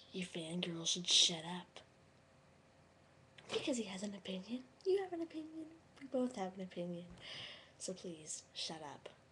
You fangirl should shut up. Because he has an opinion. You have an opinion. We both have an opinion. So please, shut up.